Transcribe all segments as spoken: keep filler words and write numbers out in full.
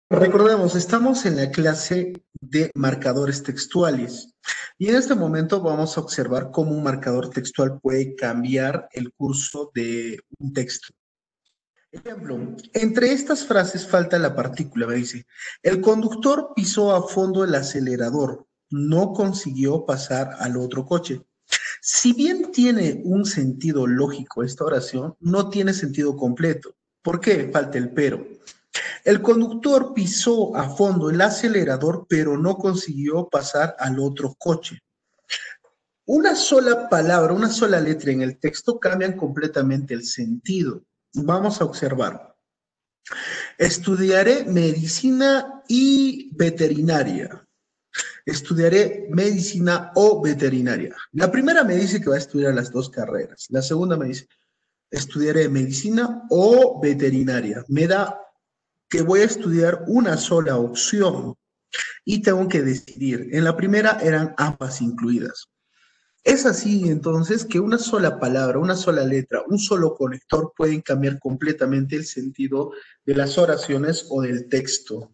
Recordemos, estamos en la clase de marcadores textuales y en este momento vamos a observar cómo un marcador textual puede cambiar el curso de un texto. Ejemplo, entre estas frases falta la partícula, me dice, el conductor pisó a fondo el acelerador, no consiguió pasar al otro coche. Si bien tiene un sentido lógico esta oración, no tiene sentido completo. ¿Por qué? Falta el pero. El conductor pisó a fondo el acelerador, pero no consiguió pasar al otro coche. Una sola palabra, una sola letra en el texto cambian completamente el sentido. Vamos a observar. Estudiaré medicina y veterinaria. Estudiaré medicina o veterinaria. La primera me dice que va a estudiar las dos carreras. La segunda me dice, estudiaré medicina o veterinaria. Me da que voy a estudiar una sola opción y tengo que decidir. En la primera eran ambas incluidas. Es así entonces que una sola palabra, una sola letra, un solo conector pueden cambiar completamente el sentido de las oraciones o del texto.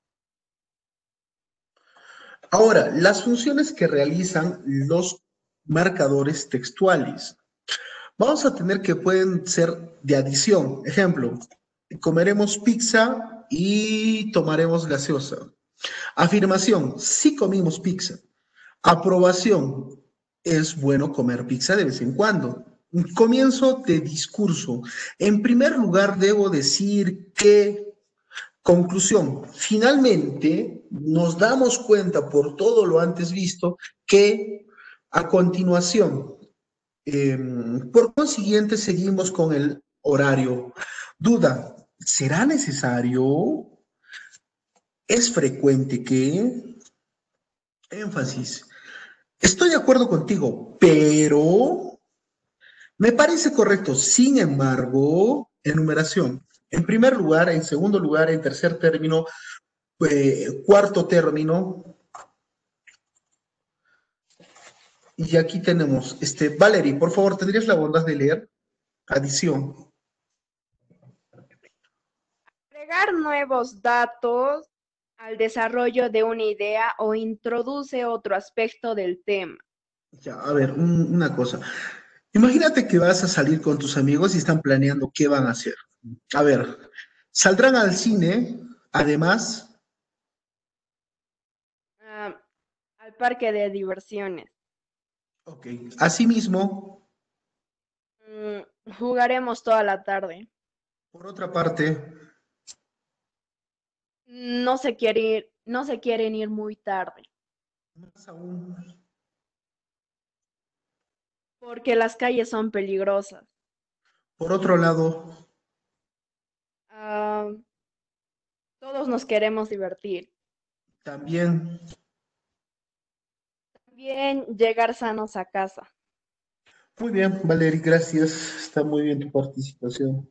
Ahora, las funciones que realizan los marcadores textuales. Vamos a tener que pueden ser de adición. Ejemplo, comeremos pizza y tomaremos gaseosa. Afirmación, sí comimos pizza. Aprobación, es bueno comer pizza de vez en cuando. Comienzo de discurso. En primer lugar, debo decir que, conclusión, finalmente nos damos cuenta por todo lo antes visto que a continuación, eh, por consiguiente, seguimos con el horario. Duda, ¿será necesario? ¿Es frecuente que? Énfasis. Estoy de acuerdo contigo, pero me parece correcto. Sin embargo, enumeración. En primer lugar, en segundo lugar, en tercer término, eh, cuarto término. Y aquí tenemos, este, Valerie, por favor, ¿tendrías la bondad de leer? Adición. Agregar nuevos datos al desarrollo de una idea o introduce otro aspecto del tema. Ya, a ver, un- una cosa. Imagínate que vas a salir con tus amigos y están planeando qué van a hacer. A ver, saldrán al cine, además, Ah, al parque de diversiones. ok, asimismo, Mm, jugaremos toda la tarde. por otra parte, No se quiere ir, no se quieren ir muy tarde, más aún, porque las calles son peligrosas. por otro lado, Ah, todos nos queremos divertir. también, Bien, llegar sanos a casa. muy bien, Valerie, gracias, está muy bien tu participación.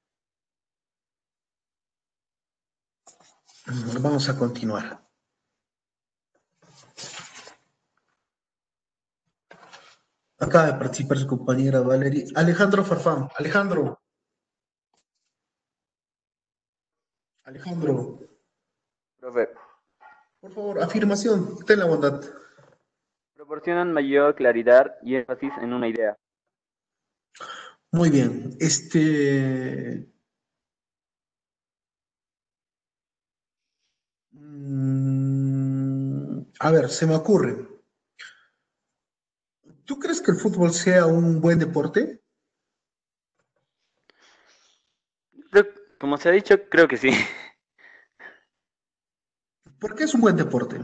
Mm, Vamos a continuar. Acaba de participar su compañera Valerie. Alejandro Farfán. Alejandro, Alejandro, Profe, por favor, afirmación, ten la bondad. proporcionan mayor claridad y énfasis en una idea. Muy bien, este... mm, a ver, se me ocurre. ¿Tú crees que el fútbol sea un buen deporte? Creo- como se ha dicho, creo que sí. ¿Por qué es un buen deporte?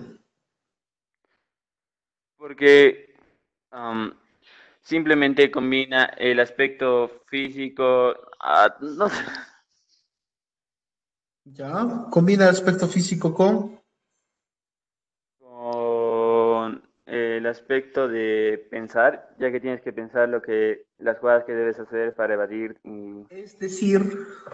Porque am, simplemente combina el aspecto físico, ah, no sé, ¿Ya? Combina el aspecto físico con... con el aspecto de pensar, ya que tienes que pensar lo que, las jugadas que debes hacer para evadir. y- Es decir,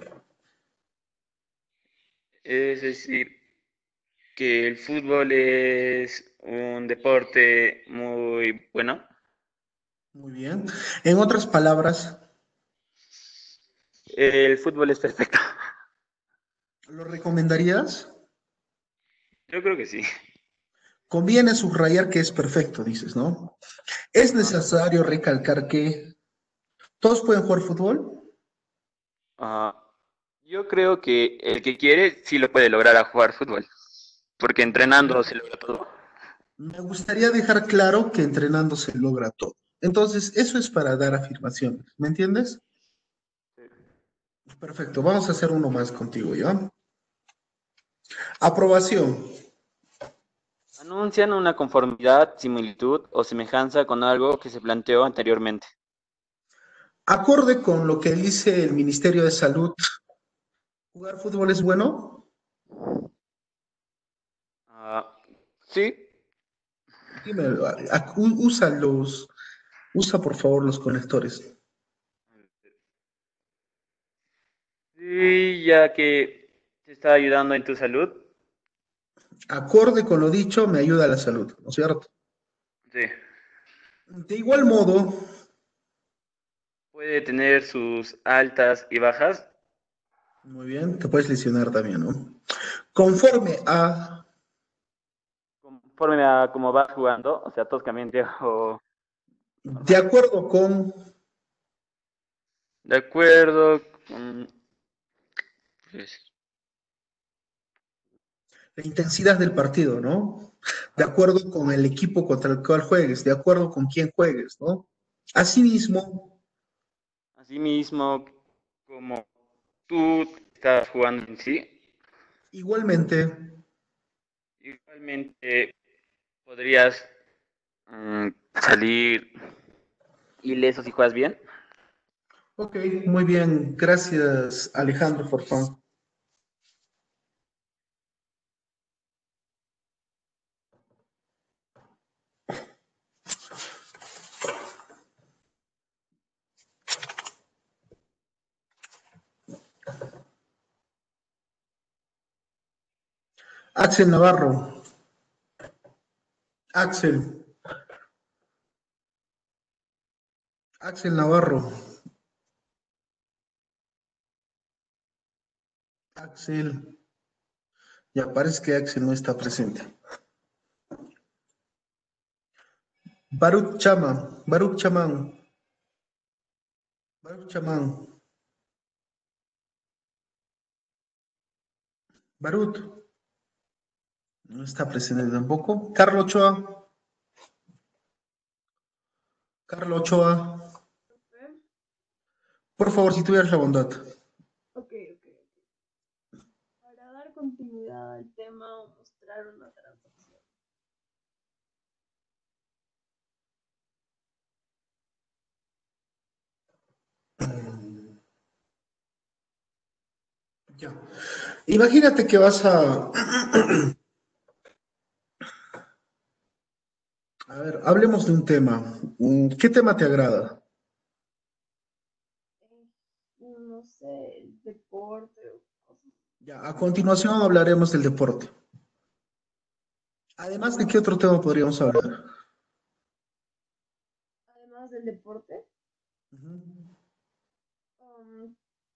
Es decir, que el fútbol es un deporte muy bueno. muy bien. En otras palabras, El fútbol es perfecto. ¿lo recomendarías? Yo creo que sí. Conviene subrayar que es perfecto, dices, ¿no? Es Ah, necesario recalcar que todos pueden jugar fútbol. ah, yo creo que el que quiere sí lo puede lograr a jugar fútbol, porque Muy entrenando bien. se logra todo. Me gustaría dejar claro que entrenando se logra todo. Entonces, eso es para dar afirmaciones, ¿me entiendes? Sí. Perfecto, vamos a hacer uno más contigo, ¿ya? Aprobación. Anuncian una conformidad, similitud o semejanza con algo que se planteó anteriormente. Acorde con lo que dice el Ministerio de Salud, ¿jugar fútbol es bueno? Ah, sí, Dime, a- a- u- usa los, usa por favor los conectores. sí, ya que te está ayudando en tu salud. Acorde con lo dicho, me ayuda a la salud, ¿no es cierto? Sí, De igual modo, puede tener sus altas y bajas. muy bien, te puedes lesionar también, ¿no? Conforme a, Conforme a cómo vas jugando, o sea, toscamente o de normal. acuerdo con De acuerdo. con- pues, la intensidad del partido, ¿no? De ajá. acuerdo con el equipo contra el cual juegues, de acuerdo con quién juegues, ¿no? Asimismo, Asimismo, como tú estás jugando en sí, igualmente, igualmente podrías mm, salir ileso si juegas bien. ok, muy bien, gracias Alejandro Forfán. Axel Navarro, Axel, Axel Navarro, Axel, ya parece que Axel no está presente. Baruch Chama, Baruch Chamán, Baruch Chamán, Barut, no está presente tampoco. Carlos Ochoa, Carlos Ochoa, por favor, si tuvieras la bondad. Ok, ok. Para dar continuidad al tema o mostrar una transacción. Ya. Imagínate que vas a... A ver, hablemos de un tema. Mm, ¿qué tema te agrada? Eh, no sé, el deporte o cosas. Ya, a continuación hablaremos del deporte. Además, ¿de qué otro tema podríamos hablar? Además del deporte, Ujú. um,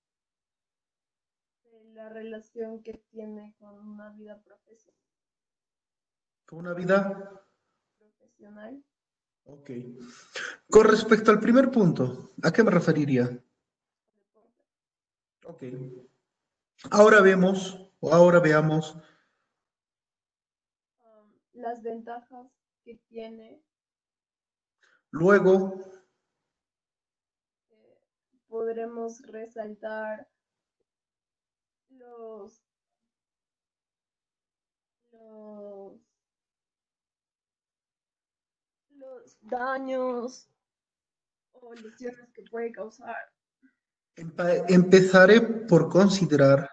de la relación que tiene con una vida profesional. ¿Con una vida? profesional. Ok. Con respecto al primer punto, ¿a qué me referiría? Deporte. Ok. Ahora vemos, o ahora veamos, Um, las ventajas que tiene, luego, eh, podremos resaltar los, los, los daños o lesiones que puede causar. empa- empezaré por considerar,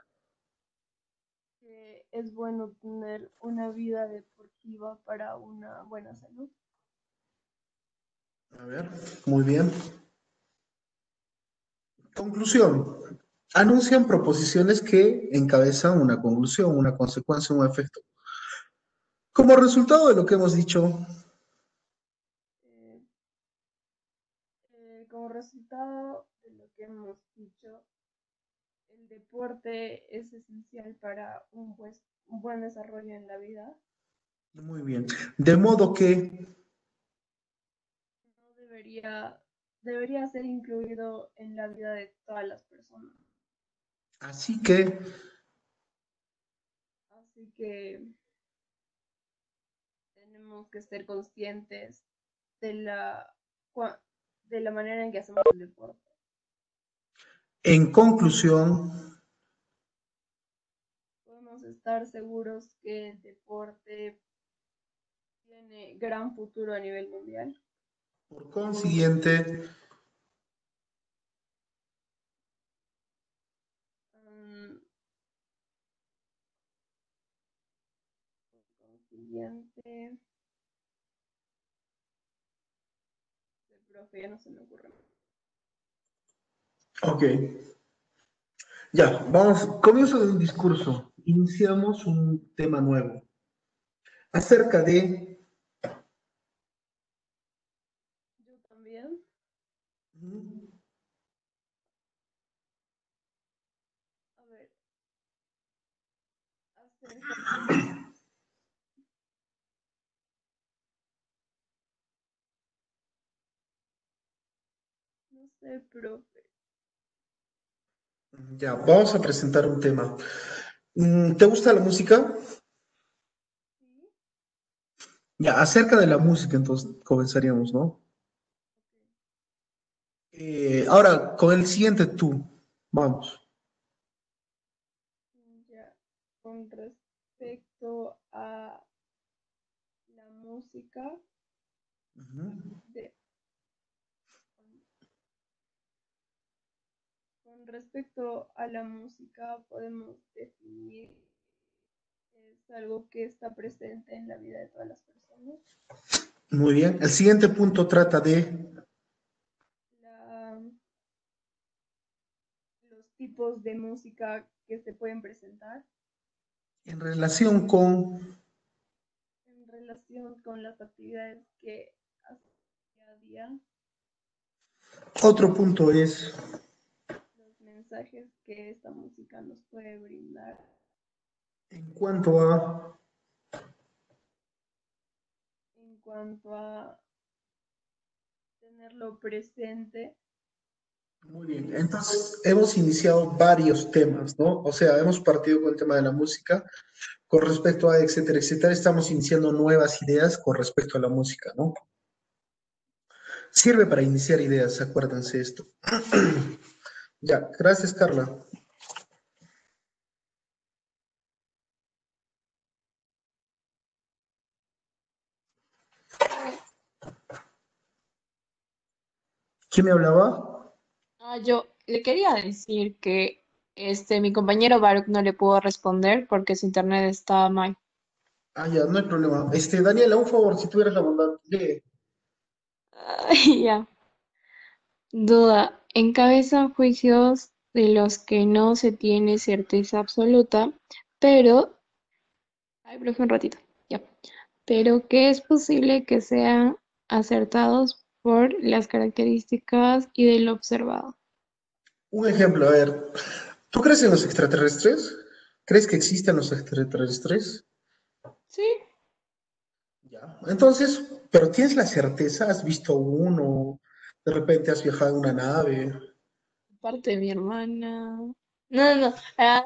Que es bueno tener una vida deportiva para una buena salud. a ver, muy bien. Conclusión. Anuncian proposiciones que encabezan una conclusión, una consecuencia, un efecto. Como resultado de lo que hemos dicho, Eh, eh, como resultado de lo que hemos dicho, el el deporte es esencial para un, pues, un buen desarrollo en la vida. Muy bien. De modo que, No debería, debería ser incluido en la vida de todas las personas. así que, Así que tenemos que ser conscientes de la, cua- de la manera en que hacemos el deporte. en conclusión, Podemos estar seguros que el deporte tiene gran futuro a nivel mundial. por consiguiente, Um, por consiguiente, el profe ya no se me ocurre. ok. Ya, vamos, comienzo de un discurso. Iniciamos un tema nuevo acerca de, Yo también. A ver, acerca de... No sé, profe. ya, vamos a presentar un tema. Mm, ¿Te gusta la música? Sí, Ya, acerca de la música, entonces comenzaríamos, ¿no? Eh, ahora, con el siguiente tú, vamos. ya. Con respecto a la música, Ujú. de, con respecto a la música podemos definir que es algo que está presente en la vida de todas las personas. Muy bien. El siguiente punto trata de, La, los tipos de música que se pueden presentar en relación con, en relación con las actividades que hacen día a día, otro punto es, los mensajes que esta música nos puede brindar en cuanto a, en cuanto a tenerlo presente. muy bien. Entonces, hemos iniciado varios temas, ¿no? O sea, hemos partido con el tema de la música, con respecto a etcétera, etcétera. Estamos iniciando nuevas ideas con respecto a la música, ¿no? Sirve para iniciar ideas, acuérdense esto. Ya, gracias, Carla. ¿Quién me hablaba? Ah, yo le quería decir que este mi compañero Baruch no le pudo responder porque su internet estaba mal. Ah, ya, no hay problema. Este, Daniela, un favor, si tuvieras la bondad, lee. Ay, ya. Duda. Encabezan juicios de los que no se tiene certeza absoluta, pero... Ay, profe, un ratito. Ya. Pero que es posible que sean acertados por las características y de lo observado. Un ejemplo, a ver, ¿tú crees en los extraterrestres? ¿Crees que existen los extraterrestres? Sí. Ya. Entonces, pero ¿tienes la certeza? ¿Has visto uno? ¿De repente has viajado en una nave? Parte de mi hermana. No, no, no. Ah,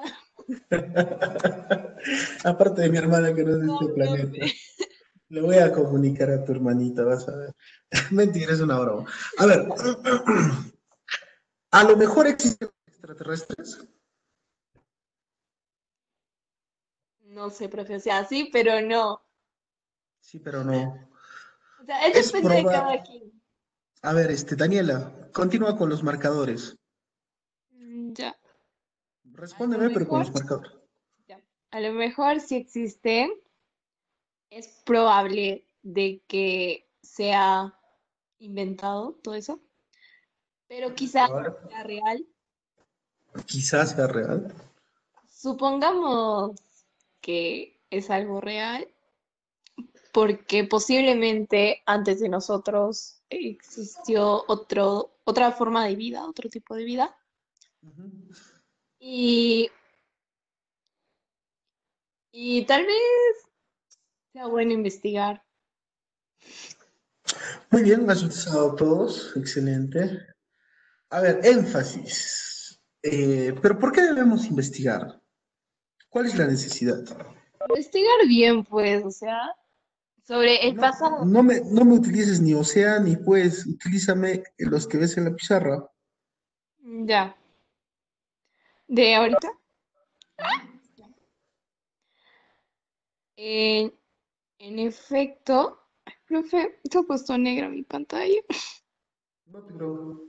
Aparte de mi hermana que no es de no, este planeta. profe. Le voy a comunicar a tu hermanita, vas a ver. Mentira, es una broma. A ver, a lo mejor existen extraterrestres. No sé, profe, o sea, sí, pero no. Sí, pero no. O sea, es Es depende de cada probable. quien. A ver, este, Daniela, continúa con los marcadores. Mm, ya, a lo Respóndeme, pero con mejor, los marcadores. ya, a lo mejor si existe, es probable de que sea inventado todo eso, pero quizás A ver, sea real. quizás sea real. Supongamos que es algo real, porque posiblemente antes de nosotros existió otro, otra forma de vida, otro tipo de vida. Ujú. Y, y tal vez sea bueno investigar. Muy bien, has utilizado todos, excelente. A ver, énfasis. Eh, pero ¿por qué debemos investigar? ¿Cuál es la necesidad? Investigar bien, pues, o sea, sobre el No, pasado. no me, no me utilices ni o sea ni pues, utilízame los que ves en la pizarra. Ya. ¿De ahorita? En, en efecto, ay, profe, se ha puesto negra mi pantalla. No te creo.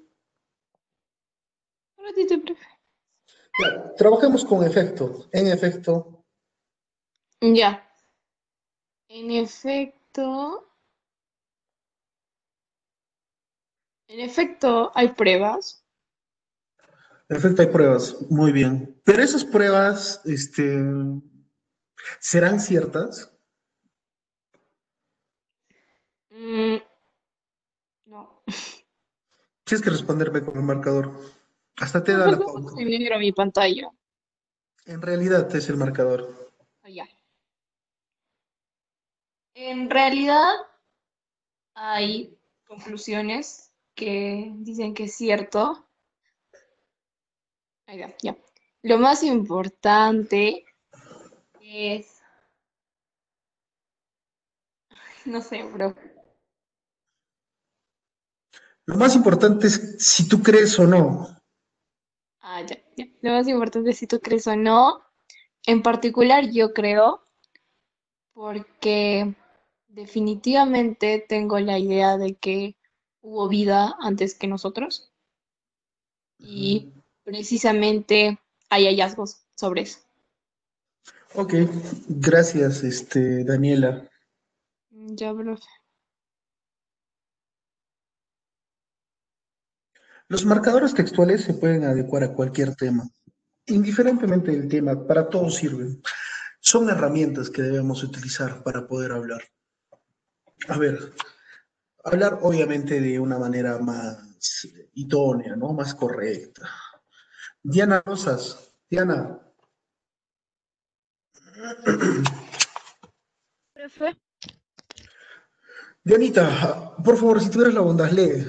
Un ratito, profe. Ya, trabajemos con efecto. En efecto, Ya. En efecto, en efecto, hay pruebas. en efecto hay pruebas. Muy bien. Pero esas pruebas, este, ¿serán ciertas? Mm, no. Tienes que responderme con el marcador. Hasta te da Profe, la se ha puesto pauta. en negro mi pantalla. En realidad es el marcador. Ah, ya. En realidad, hay conclusiones que dicen que es cierto. Ahí va, ya. Lo más importante es, no sé, bro. Lo más importante es si tú crees o no. Ah, ya, ya. Lo más importante es si tú crees o no. En particular, yo creo, porque definitivamente tengo la idea de que hubo vida antes que nosotros y Ujú. precisamente hay hallazgos sobre eso. Ok, gracias, este, Daniela. Ya, bro. Los marcadores textuales se pueden adecuar a cualquier tema, indiferentemente del tema, para todo sirven. Son herramientas que debemos utilizar para poder hablar. A ver, hablar obviamente de una manera más idónea, ¿no? Más correcta. Diana Rosas, Diana, Profe, Dianita, por favor, si tuvieras la bondad, lee.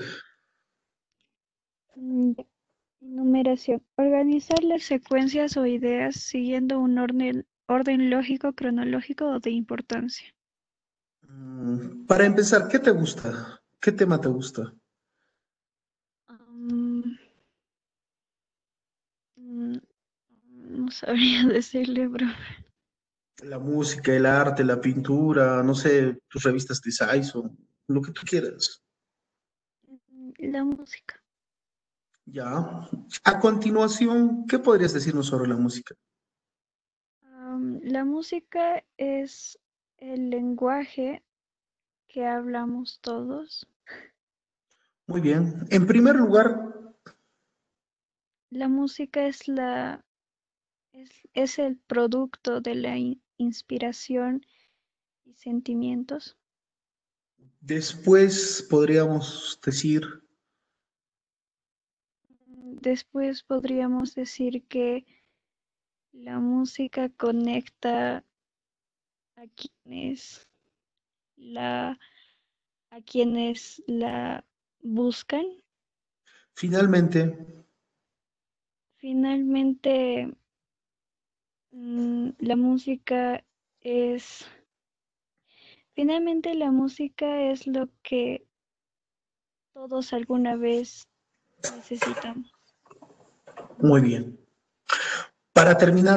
Mm, Enumeración. Organizar las secuencias o ideas siguiendo un orden, orden lógico, cronológico o de importancia. Mm, Para empezar, ¿qué te gusta? ¿Qué tema te gusta? Am, mm, no sabría decirle, bro. La música, el arte, la pintura, no sé, tus revistas de Saison, lo que tú quieras. Mm, La música. Ya. A continuación, ¿qué podrías decirnos sobre la música? Am, la música es el lenguaje que hablamos todos. Muy bien. En primer lugar, La música es la es, es el producto de la in- inspiración y sentimientos. después podríamos decir, Después podríamos decir que la música conecta a quienes la, a quienes la buscan. finalmente, Finalmente, mm, la música es, finalmente la música es lo que todos alguna vez necesitamos. muy bien. Para terminar,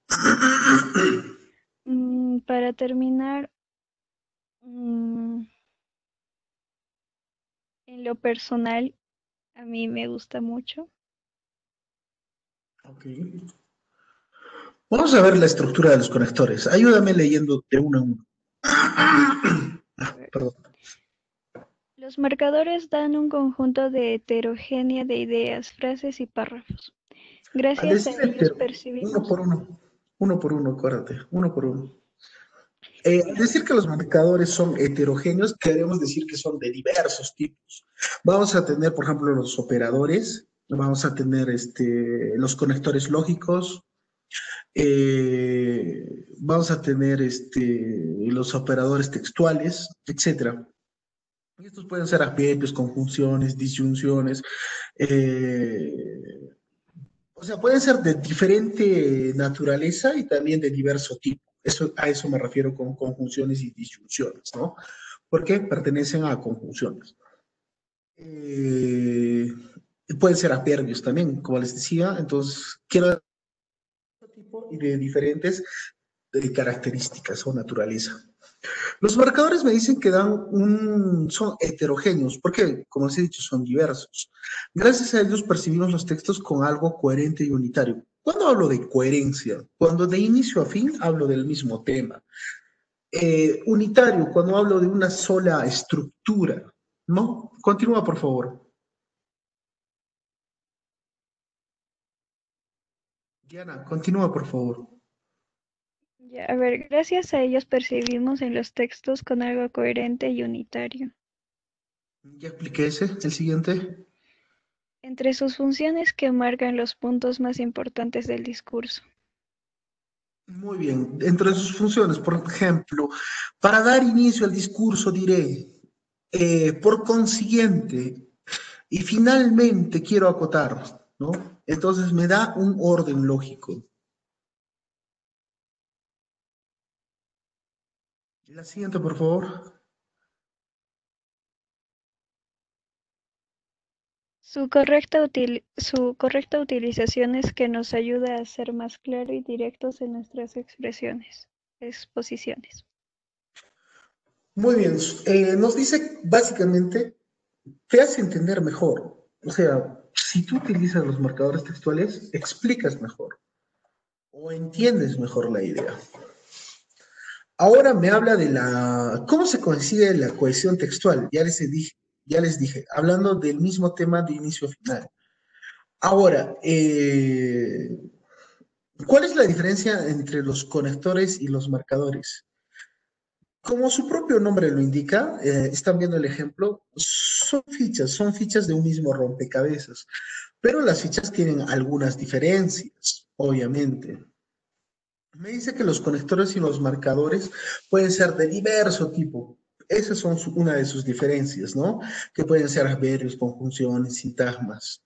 Mm, para terminar, mm, en lo personal, a mí me gusta mucho. ok. Vamos a ver la estructura de los conectores. Ayúdame leyendo de uno a uno. A ver, Perdón. los marcadores dan un conjunto de heterogénea de ideas, frases y párrafos. Al Gracias a decir ellos hetero, uno percibimos. por uno, uno por uno, acuérdate, uno por uno. Eh, al decir que los marcadores son heterogéneos, queremos decir que son de diversos tipos. Vamos a tener, por ejemplo, los operadores, vamos a tener este, los conectores lógicos, eh, vamos a tener este, los operadores textuales, etcétera. Y estos pueden ser adverbios, conjunciones, disyunciones, eh, o sea, pueden ser de diferente naturaleza y también de diverso tipo. Eso, a eso me refiero con conjunciones y disyunciones, ¿no? Porque pertenecen a conjunciones. Eh, pueden ser adverbios también, como les decía. Entonces, quiero de tipo y de diferentes de características o naturaleza. Los marcadores me dicen que dan un, son heterogéneos, porque, como les he dicho, son diversos. Gracias a ellos percibimos los textos con algo coherente y unitario. ¿Cuándo hablo de coherencia? Cuando de inicio a fin hablo del mismo tema. Eh, unitario, cuando hablo de una sola estructura, ¿no? Continúa, por favor. Diana, continúa, por favor. Ya, a ver, gracias a ellos percibimos en los textos con algo coherente y unitario. Ya expliqué ese, el siguiente. Entre sus funciones que marcan los puntos más importantes del discurso. Muy bien, entre sus funciones, por ejemplo, para dar inicio al discurso diré, eh, por consiguiente, y finalmente quiero acotar, ¿no? Entonces me da un orden lógico. La siguiente, por favor. Su correcta, util- su correcta utilización es que nos ayuda a ser más claros y directos en nuestras expresiones, exposiciones. Muy bien, eh, nos dice básicamente, te hace entender mejor. O sea, si tú utilizas los marcadores textuales, explicas mejor o entiendes mejor la idea. Ahora me habla de la, ¿cómo se consigue la cohesión textual? Ya les dije, ya les dije, hablando del mismo tema de inicio a final. Ahora, eh, ¿cuál es la diferencia entre los conectores y los marcadores? Como su propio nombre lo indica, eh, están viendo el ejemplo, son fichas, son fichas de un mismo rompecabezas, pero las fichas tienen algunas diferencias, obviamente. Me dice que los conectores y los marcadores pueden ser de diverso tipo. Esas son su, una de sus diferencias, ¿no? Que pueden ser adverbios, conjunciones, sintagmas.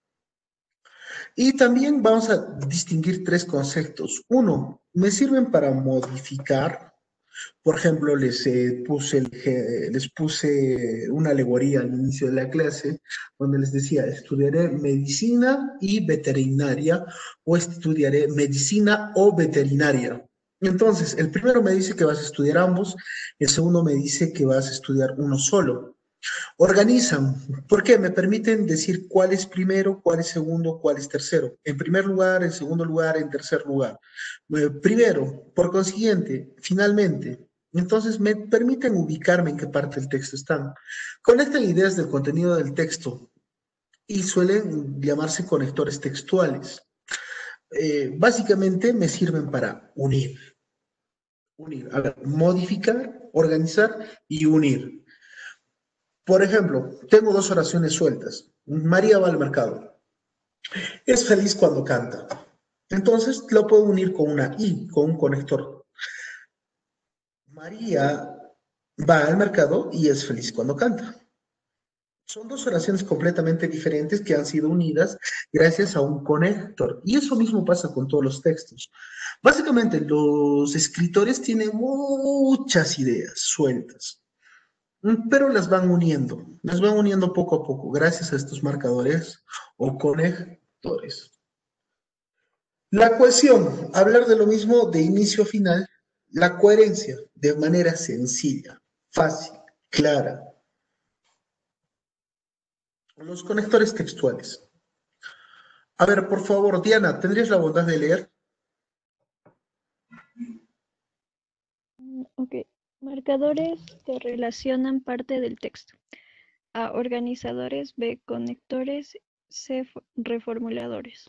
Y también vamos a distinguir tres conceptos. Uno, me sirven para modificar. Por ejemplo, les, eh, puse el, eh, les puse una alegoría al inicio de la clase donde les decía, estudiaré medicina y veterinaria o estudiaré medicina o veterinaria. Entonces, el primero me dice que vas a estudiar ambos, el segundo me dice que vas a estudiar uno solo. Organizan, porque me permiten decir cuál es primero, cuál es segundo, cuál es tercero. En primer lugar, en segundo lugar, en tercer lugar. Eh, primero, por consiguiente, finalmente. Entonces me permiten ubicarme en qué parte del texto están. Conectan ideas del contenido del texto y suelen llamarse conectores textuales. Eh, básicamente me sirven para unir. Unir, a ver, modificar, organizar y unir. Por ejemplo, tengo dos oraciones sueltas. María va al mercado. Es feliz cuando canta. Entonces lo puedo unir con una I, con un conector. María va al mercado y es feliz cuando canta. Son dos oraciones completamente diferentes que han sido unidas gracias a un conector. Y eso mismo pasa con todos los textos. Básicamente, los escritores tienen muchas ideas sueltas, pero las van uniendo, las van uniendo poco a poco, gracias a estos marcadores o conectores. La cohesión, hablar de lo mismo de inicio a final, la coherencia, de manera sencilla, fácil, clara. Los conectores textuales. A ver, por favor, Diana, ¿tendrías la bondad de leer? Ok. Marcadores que relacionan parte del texto. A. Organizadores. B. Conectores. C. Reformuladores.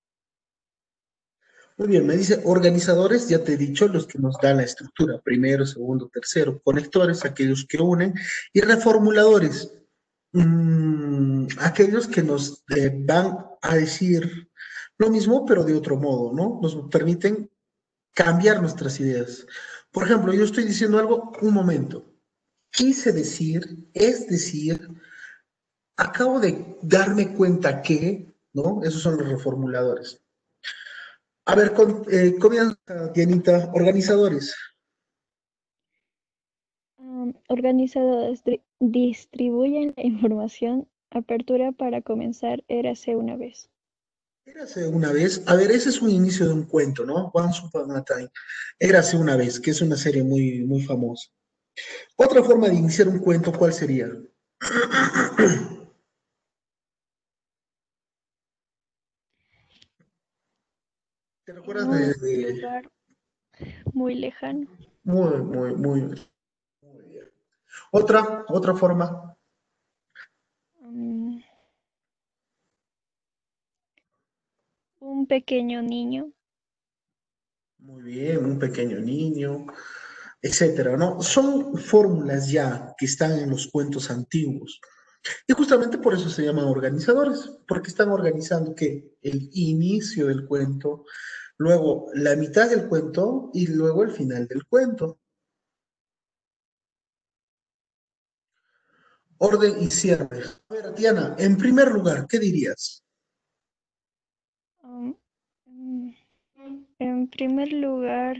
Muy bien, me dice organizadores, ya te he dicho, los que nos dan la estructura, primero, segundo, tercero, conectores, aquellos que unen, y reformuladores, mm, aquellos que nos eh, van a decir lo mismo, pero de otro modo, ¿no? Nos permiten cambiar nuestras ideas. Por ejemplo, yo estoy diciendo algo, un momento. Quise decir, es decir, acabo de darme cuenta que, ¿no? Esos son los reformuladores. A ver, con, eh, comienza, Dianita, organizadores. Um, organizadores dri- distribuyen la información. Apertura para comenzar, érase una vez. Érase una vez, a ver, ese es un inicio de un cuento, ¿no? Once Upon a Time. Érase una vez, que es una serie muy, muy famosa. Otra forma de iniciar un cuento, ¿cuál sería? ¿Te En recuerdas de, un de- lugar muy lejano. Muy, muy, muy, muy bien. Otra, otra forma. Um, un pequeño niño. Muy bien, un pequeño niño, etcétera, ¿no? Son fórmulas ya que están en los cuentos antiguos. Y justamente por eso se llaman organizadores, porque están organizando que el inicio del cuento, luego la mitad del cuento y luego el final del cuento. Orden y cierre. A ver, Diana, en primer lugar, ¿qué dirías? Um, mm, en primer lugar,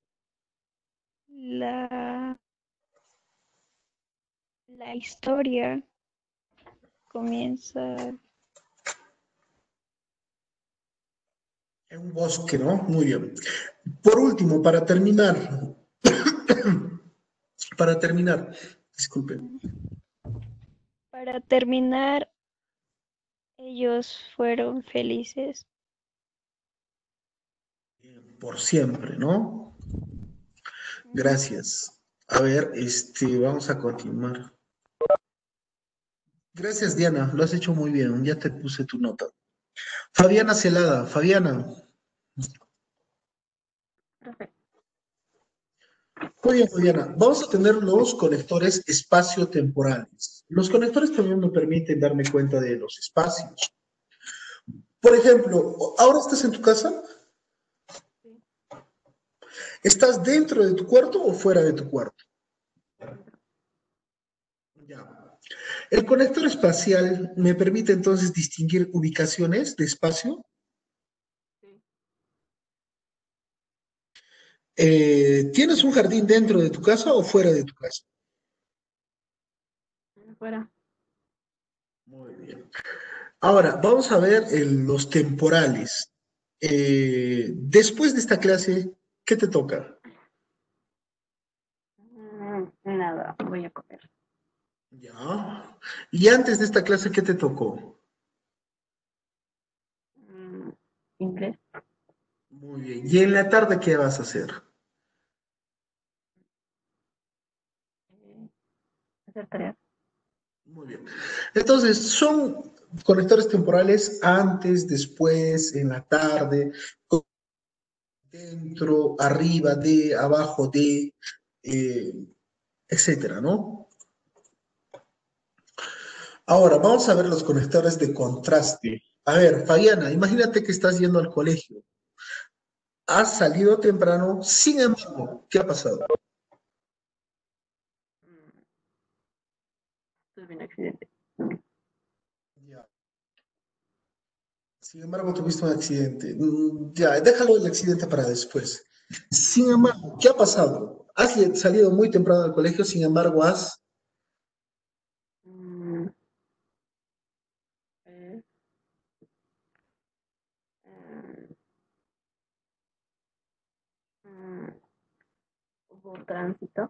la, la historia comienza. En un bosque, ¿no? Muy bien. Por último, para terminar, para terminar, disculpen, Para terminar, ellos fueron felices. por siempre, ¿no? Gracias. A ver, este, vamos a continuar. Gracias, Diana, lo has hecho muy bien, ya te puse tu nota. Fabiana Celada, Fabiana, muy bien, Fabiana, vamos a tener los conectores espacio-temporales. Los conectores también me permiten darme cuenta de los espacios. Por ejemplo, ¿ahora estás en tu casa? ¿Estás dentro de tu cuarto o fuera de tu cuarto? Ya. El conector espacial me permite entonces distinguir ubicaciones de espacio. Eh, ¿tienes un jardín dentro de tu casa o fuera de tu casa? Fuera. Muy bien. Ahora, vamos a ver el- los temporales. Eh, después de esta clase, ¿qué te toca? Mm, Nada, voy a comer. Ya. Y antes de esta clase, ¿qué te tocó? Mm, Inglés. Muy bien. ¿Y en la tarde qué vas a hacer? eh, Hacer tareas. Muy bien. Entonces, son conectores temporales antes, después, en la tarde, dentro, arriba de, abajo de, eh, etcétera, ¿no? Ahora, vamos a ver los conectores de contraste. A ver, Fabiana, imagínate que estás yendo al colegio. Has salido temprano, sin embargo, ¿qué ha pasado? Mm, Tuve un accidente. Ya. Sin embargo, tuviste un accidente. Mm, Ya, déjalo el accidente para después. Sin embargo, ¿qué ha pasado? Has salido muy temprano del colegio, sin embargo, has... Mm, eh, mm, mm, Hubo tránsito.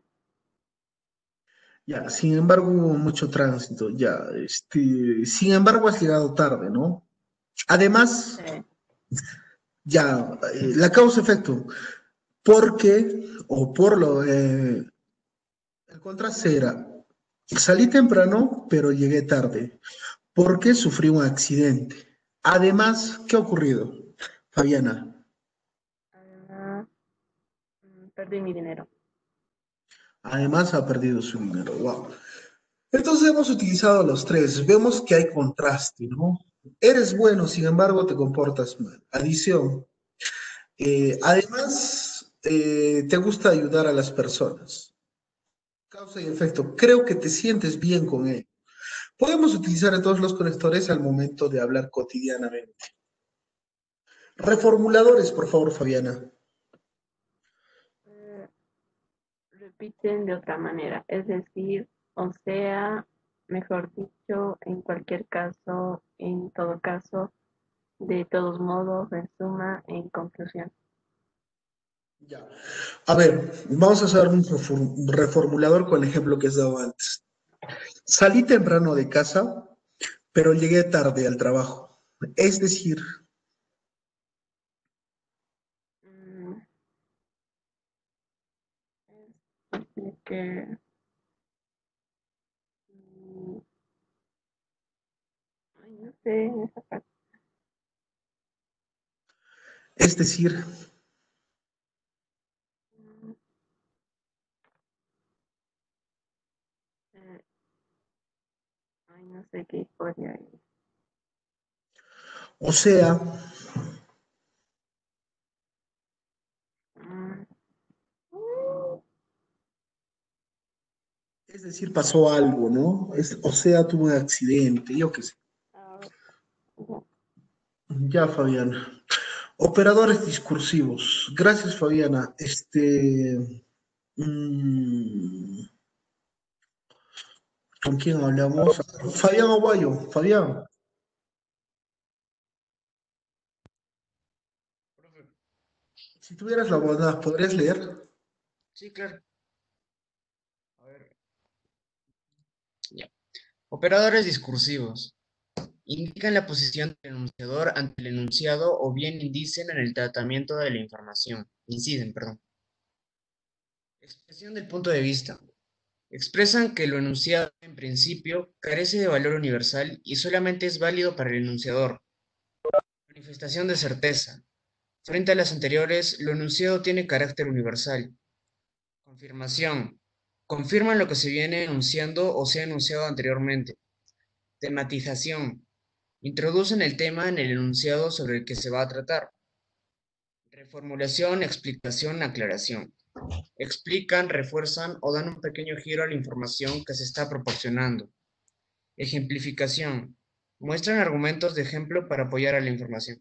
Ya, sin embargo, hubo mucho tránsito. Ya, este, sin embargo, has llegado tarde, ¿no? Además, eh, ya, eh, la causa-efecto, porque, o por lo, eh, el contraste era, salí temprano, pero llegué tarde, porque sufrí un accidente. Además, ¿qué ha ocurrido, Fabiana? Además, mm, perdí mi dinero. Además, ha perdido su dinero. Wow. Entonces hemos utilizado los tres. Vemos que hay contraste, ¿no? Eres bueno, sin embargo, te comportas mal. Adición. Eh, además, eh, te gusta ayudar a las personas. Causa y efecto. Creo que te sientes bien con él. Podemos utilizar a todos los conectores al momento de hablar cotidianamente. Reformuladores, por favor, Fabiana. Eh, repiten de otra manera, es decir, o sea, mejor dicho, en cualquier caso, en todo caso, de todos modos, en suma, en conclusión. Ya. A ver, vamos a hacer un refor- reformulador con el ejemplo que has dado antes. Salí temprano de casa, pero llegué tarde al trabajo. Es decir, Mm, es decir que, mm, ay, no sé, esa parte. es decir, Mm, eh, ay, no sé qué podría ir. o sea, Mm, mm, es decir, pasó algo, ¿no? Es- o sea, tuvo un accidente, yo qué sé. a ver, ya. Ya, Fabiana. Operadores discursivos. Gracias, Fabiana. Este, mm, ¿con quién hablamos? Fabián Aguayo. Fabián, Profe, si tuvieras la bondad, ¿podrías leer? sí, claro. A ver, ya. Operadores discursivos. Indican la posición del enunciador ante el enunciado o bien indicen en el tratamiento de la información. Inciden, perdón. Expresión del punto de vista. Expresan que lo enunciado en principio carece de valor universal y solamente es válido para el enunciador. Manifestación de certeza. Frente a las anteriores, lo enunciado tiene carácter universal. Confirmación. Confirman lo que se viene enunciando o se ha enunciado anteriormente. Tematización. Introducen el tema en el enunciado sobre el que se va a tratar. Reformulación, explicación, aclaración. Explican, refuerzan o dan un pequeño giro a la información que se está proporcionando. Ejemplificación. Muestran argumentos de ejemplo para apoyar a la información.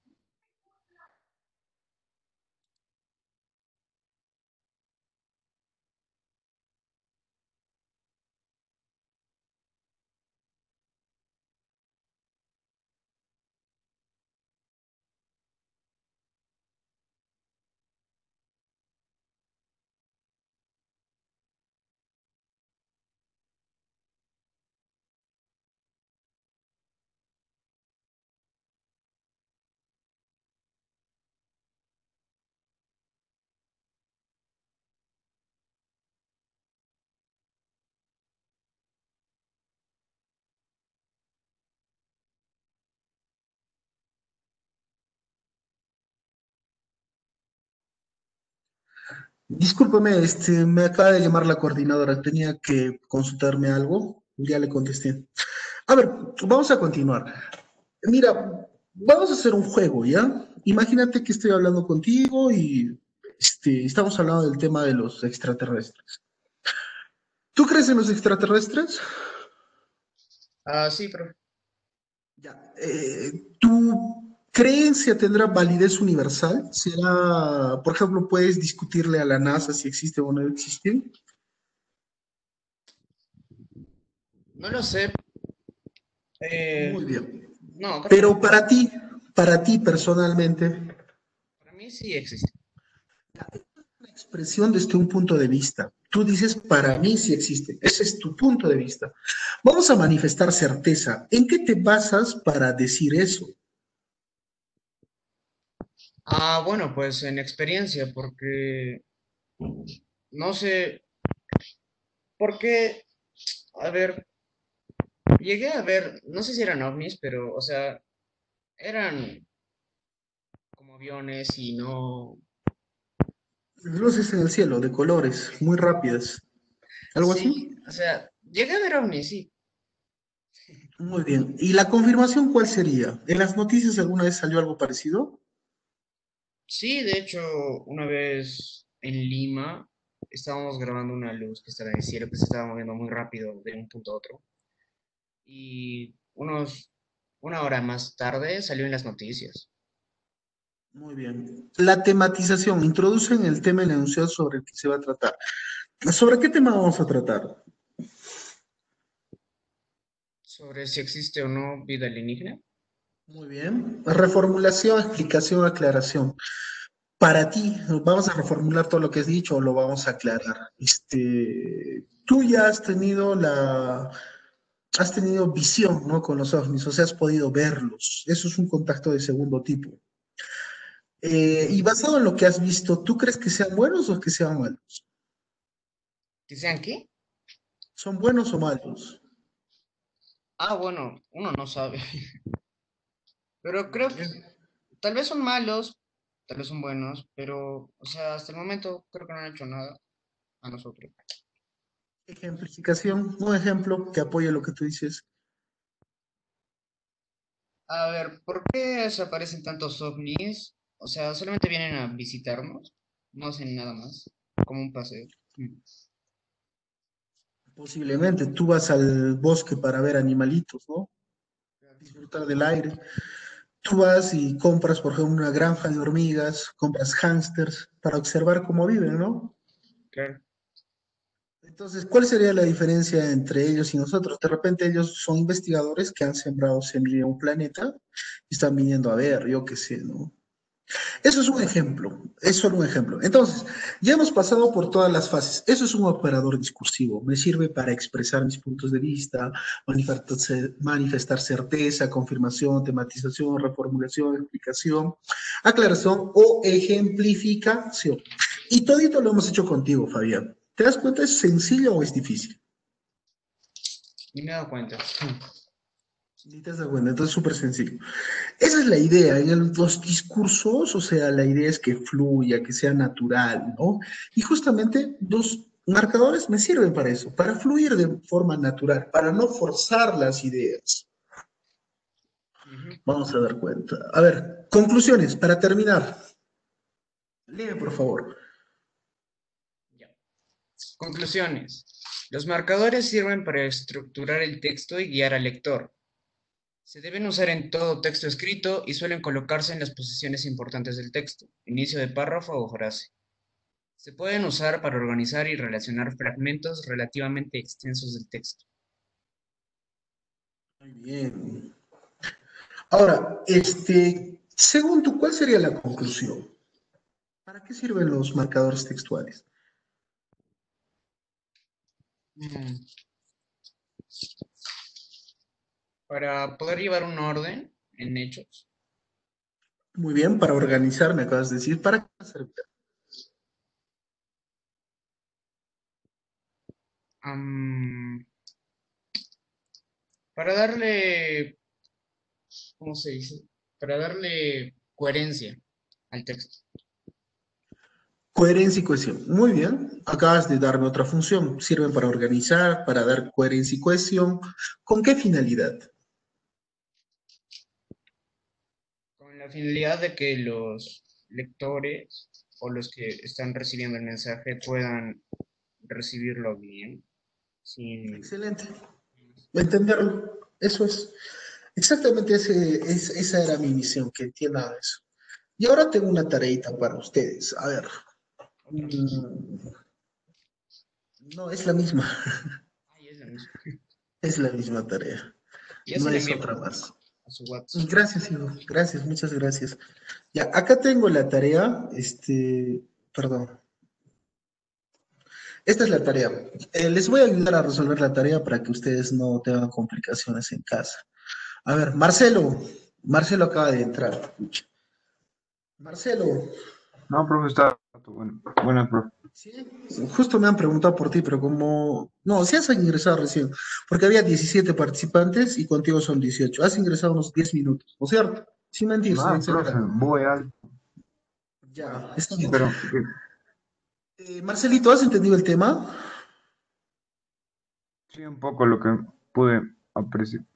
Discúlpame, este, me acaba de llamar la coordinadora. Tenía que consultarme algo. Ya le contesté. A ver, vamos a continuar. Mira, vamos a hacer un juego, ¿ya? Imagínate que estoy hablando contigo y este, estamos hablando del tema de los extraterrestres. ¿Tú crees en los extraterrestres? Ah, sí, profe. Ya. Eh, ¿tu creencia tendrá validez universal? ¿Será, por ejemplo, puedes discutirle a la NASA si existe o no existe? No lo sé. Eh, Muy bien. no, creo que no. Pero para ti, para ti personalmente, Para mí sí existe. una expresión desde un punto de vista. Tú dices, para mí sí existe. Ese es tu punto de vista. Vamos a manifestar certeza. ¿En qué te basas para decir eso? Ah, bueno, pues en experiencia, porque no sé, porque, a ver, llegué a ver, no sé si eran ovnis, pero, o sea, eran como aviones y no, Luces en el cielo, de colores, muy rápidas. ¿Algo sí, así? o sea, llegué a ver ovnis, sí. Muy bien. ¿Y la confirmación cuál sería? ¿En las noticias alguna vez salió algo parecido? Sí, de hecho, una vez en Lima estábamos grabando una luz que estaba en el cielo, que se estaba moviendo muy rápido de un punto a otro. Y unos, una hora más tarde salió en las noticias. Muy bien. La tematización. Introducen el tema en el enunciado sobre el que se va a tratar. ¿Sobre qué tema vamos a tratar? Sobre si existe o no vida alienígena. Muy bien. Reformulación, explicación, aclaración. Para ti, ¿vamos a reformular todo lo que has dicho o lo vamos a aclarar? Este, tú ya has tenido la, has tenido visión, ¿no? Con los ovnis, o sea, has podido verlos. Eso es un contacto de segundo tipo. Eh, y basado en lo que has visto, ¿tú crees que sean buenos o que sean malos? ¿Que sean qué? ¿Son buenos o malos? Ah, bueno, uno no sabe. Pero Muy creo que bien. tal vez son malos, tal vez son buenos, pero, o sea, hasta el momento creo que no han hecho nada a nosotros. Ejemplificación, un ejemplo que apoye lo que tú dices. A ver, ¿por qué desaparecen tantos ovnis? O sea, solamente vienen a visitarnos, no hacen nada más, como un paseo. Mm. Posiblemente tú vas al bosque para ver animalitos, ¿no? Disfrutar del aire. Tú vas y compras, por ejemplo, una granja de hormigas, compras hámsters para observar cómo viven, ¿no? Claro. Entonces, ¿cuál sería la diferencia entre ellos y nosotros? De repente ellos son investigadores que han sembrado semilla en un planeta y están viniendo a ver, yo qué sé, ¿no? Eso es un ejemplo, es solo un ejemplo. Entonces, ya hemos pasado por todas las fases. Eso es un operador discursivo. Me sirve para expresar mis puntos de vista, manifestar, manifestar certeza, confirmación, tematización, reformulación, explicación, aclaración o ejemplificación. Y todito lo hemos hecho contigo, Fabián. ¿Te das cuenta? ¿Es sencillo o es difícil? Ni me he dado cuenta. Ni te das cuenta, entonces es súper sencillo. Esa es la idea, en el- los discursos, o sea, la idea es que fluya, que sea natural, ¿no? Y justamente los marcadores me sirven para eso, para fluir de forma natural, para no forzar las ideas. Ujú. Vamos a dar cuenta. A ver, conclusiones, para terminar. Lee, por favor. Ya. Conclusiones. Los marcadores sirven para estructurar el texto y guiar al lector. Se deben usar en todo texto escrito y suelen colocarse en las posiciones importantes del texto, inicio de párrafo o frase. Se pueden usar para organizar y relacionar fragmentos relativamente extensos del texto. Muy bien. Ahora, este, según tú, ¿cuál sería la conclusión? ¿Para qué sirven los marcadores textuales? Mm, Para poder llevar un orden en hechos. Muy bien, para organizar, me acabas de decir, ¿para qué sirve? Am, para darle, ¿cómo se dice? Para darle coherencia al texto. Coherencia y cohesión. Muy bien. Acabas de darme otra función. Sirven para organizar, para dar coherencia y cohesión. ¿Con qué finalidad? Con la finalidad de que los lectores o los que están recibiendo el mensaje puedan recibirlo bien, sin... Excelente. Entenderlo. Eso es. Exactamente ese, es- esa era mi misión, que entiendan eso. Y ahora tengo una tareita para ustedes. A ver. Otra más. Mm, no, es la misma. Ay, es la misma. Es la misma tarea. Ya No se la es envié otra más. a su WhatsApp. Gracias, hijo. Gracias, muchas gracias. Ya, acá tengo la tarea. Este, perdón. Esta es la tarea. Eh, les voy a ayudar a resolver la tarea para que ustedes no tengan complicaciones en casa. A ver, Marcelo. Marcelo acaba de entrar. Marcelo. No, profe, está bueno. Buena, profe. Sí, justo me han preguntado por ti, pero como... No, sí has ingresado recién, porque había diecisiete participantes y contigo son dieciocho. Has ingresado unos diez minutos, ¿no es cierto? Sin mentir, sin Ah, profe, exagerar. voy al... Ya, está Sí, bien. pero... ¿qué? Eh, Marcelito, ¿has entendido el tema? Sí, un poco lo que pude apreciar.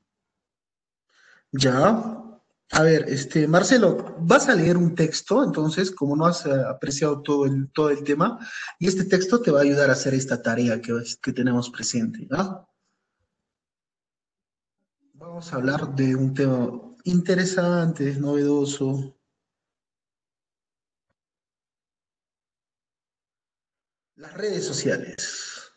Ya. A ver, este, Marcelo, vas a leer un texto, entonces, como no has eh, apreciado todo el, todo el tema, y este texto te va a ayudar a hacer esta tarea que, que tenemos presente, ¿ya? Vamos a hablar de un tema interesante, novedoso. Las redes sociales.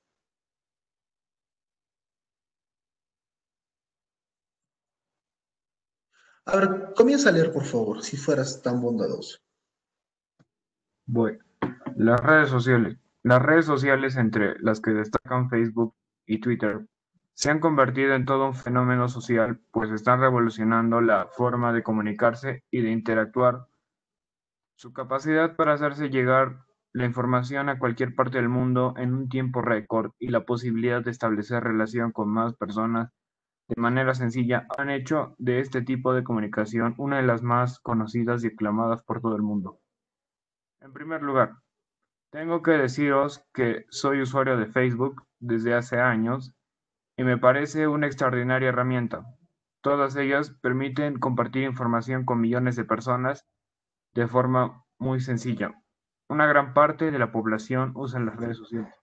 A ver, comienza a leer, por favor, si fueras tan bondadoso. Voy. Las redes sociales. Las redes sociales, entre las que destacan Facebook y Twitter, se han convertido en todo un fenómeno social, pues están revolucionando la forma de comunicarse y de interactuar. Su capacidad para hacerse llegar la información a cualquier parte del mundo en un tiempo récord y la posibilidad de establecer relación con más personas de manera sencilla han hecho de este tipo de comunicación una de las más conocidas y aclamadas por todo el mundo. En primer lugar, tengo que deciros que soy usuario de Facebook desde hace años y me parece una extraordinaria herramienta. Todas ellas permiten compartir información con millones de personas de forma muy sencilla. Una gran parte de la población usa las redes sociales.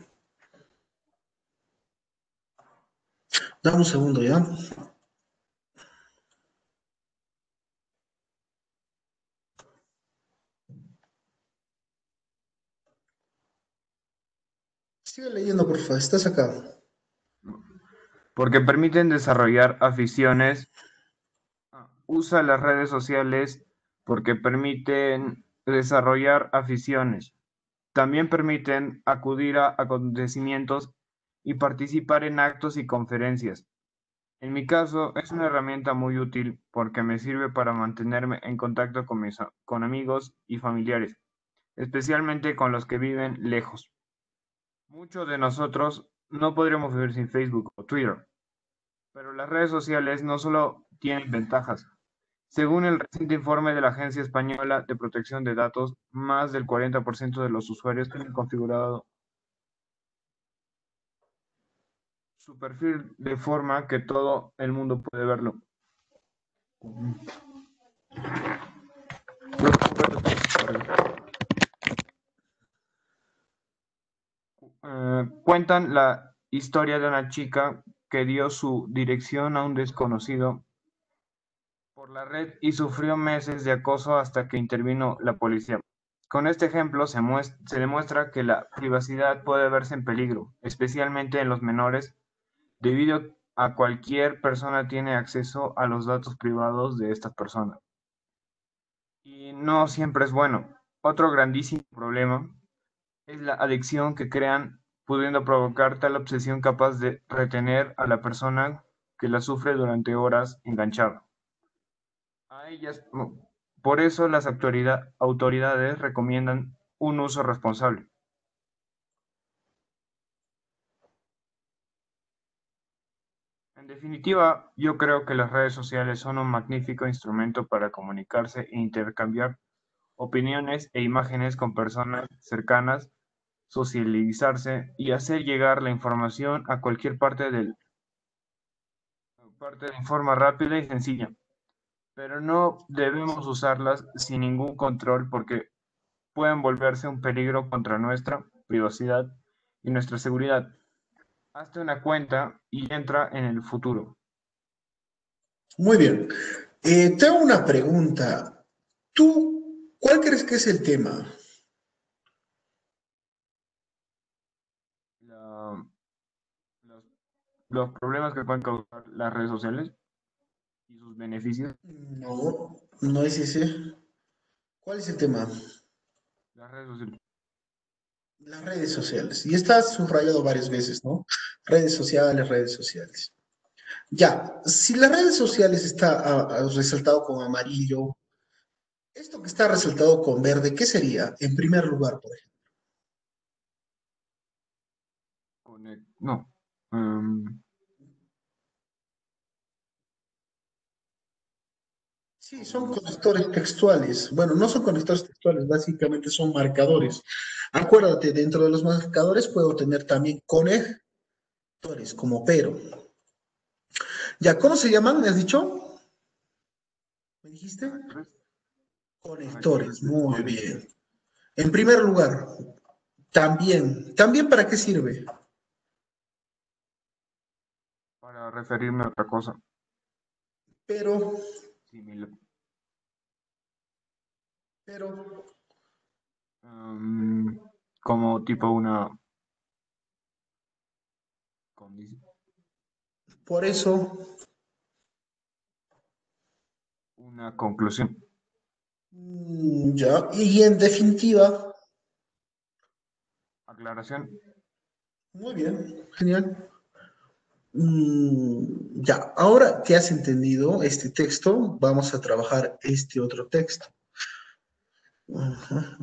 Dame un segundo, ¿ya? Sigue leyendo, por favor, estás acá. Porque permiten desarrollar aficiones. Usa las redes sociales porque permiten desarrollar aficiones. También permiten acudir a acontecimientos y participar en actos y conferencias. En mi caso, es una herramienta muy útil porque me sirve para mantenerme en contacto con mis con amigos y familiares, especialmente con los que viven lejos. Muchos de nosotros no podríamos vivir sin Facebook o Twitter, pero las redes sociales no solo tienen ventajas. Según el reciente informe de la Agencia Española de Protección de Datos, más del cuarenta por ciento de los usuarios tienen configurado su perfil de forma que todo el mundo puede verlo. Eh, cuentan la historia de una chica que dio su dirección a un desconocido por la red y sufrió meses de acoso hasta que intervino la policía. Con este ejemplo se, se demuestra que la privacidad puede verse en peligro, especialmente en los menores, debido a cualquier persona tiene acceso a los datos privados de estas personas. Y no siempre es bueno. Otro grandísimo problema es la adicción que crean, pudiendo provocar tal obsesión capaz de retener a la persona que la sufre durante horas enganchada a ellas. Por eso las autoridad, autoridades recomiendan un uso responsable. En definitiva, yo creo que las redes sociales son un magnífico instrumento para comunicarse e intercambiar opiniones e imágenes con personas cercanas, socializarse y hacer llegar la información a cualquier parte del parte de forma rápida y sencilla. Pero no debemos usarlas sin ningún control porque pueden volverse un peligro contra nuestra privacidad y nuestra seguridad. Hazte una cuenta y entra en el futuro. Muy bien. Eh, te hago una pregunta. ¿Tú cuál crees que es el tema? La, los, los problemas que pueden causar las redes sociales y sus beneficios. No, no es ese. ¿Cuál es el tema? Las redes sociales. Las redes sociales. Y está subrayado varias veces, ¿no? Redes sociales, redes sociales. Ya, si las redes sociales está a, a, resaltado con amarillo, esto que está resaltado con verde, ¿qué sería? En primer lugar, por ejemplo. Conect, no. Um, sí, son conectores textuales. Bueno, no son conectores textuales, básicamente son marcadores. Acuérdate, dentro de los marcadores puedo tener también conect Conectores, como pero. Ya, ¿cómo se llaman? ¿Me has dicho? ¿Me dijiste? Conectores, muy bien. En primer lugar, también. ¿También para qué sirve? Para referirme a otra cosa. Pero, Similar. pero, Um, como tipo una condición. por eso, Una conclusión. mm, ya. Y en definitiva, Aclaración. muy bien, genial. Mm, ya, ahora que has entendido este texto, vamos a trabajar este otro texto. Ajá.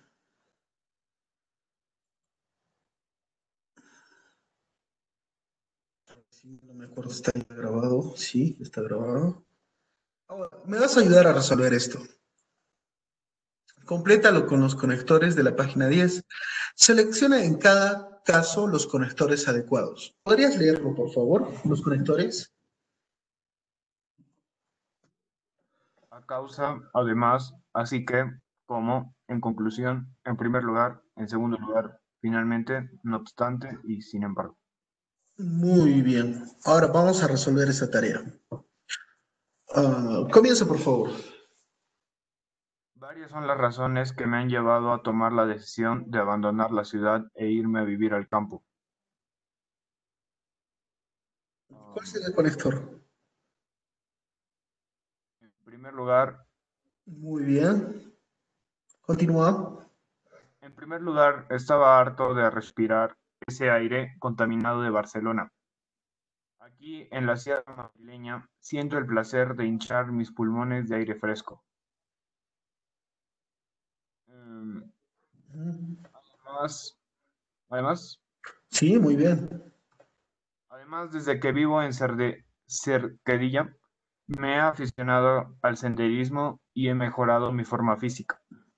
Sí, no me acuerdo si está grabado. Sí, está grabado. Ahora, me vas a ayudar a resolver esto. Complétalo con los conectores de la página diez. Selecciona en cada caso los conectores adecuados. ¿Podrías leerlo, por favor? Los conectores. A causa, además, así que, como, en conclusión, en primer lugar, en segundo lugar, finalmente, no obstante y sin embargo. Muy bien. Ahora vamos a resolver esa tarea. Ah, comienza, por favor. Varias son las razones que me han llevado a tomar la decisión de abandonar la ciudad e irme a vivir al campo. ¿Cuál Um, sería el conector? en primer lugar, Muy bien. Continúa. en primer lugar, estaba harto de respirar ese aire contaminado de Barcelona. Aquí, en la sierra madrileña, siento el placer de hinchar mis pulmones de aire fresco. Um, Ujú. además, además, Sí, muy bien. además, desde que vivo en Cerde- Cerquedilla, me he aficionado al senderismo y he mejorado mi forma física.